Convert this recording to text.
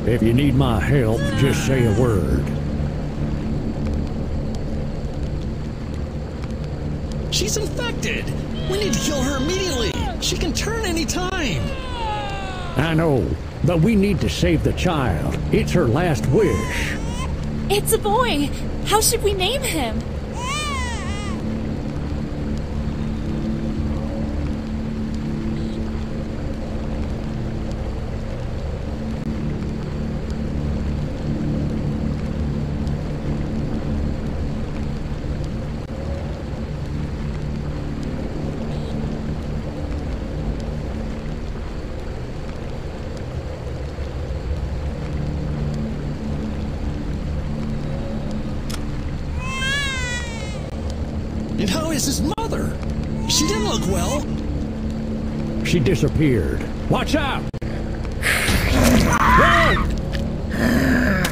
If you need my help, just say a word. She's infected! We need to kill her immediately! She can turn any time! I know, but we need to save the child. It's her last wish. It's a boy! How should we name him? And how is his mother? She didn't look well. She disappeared. Watch out! Run!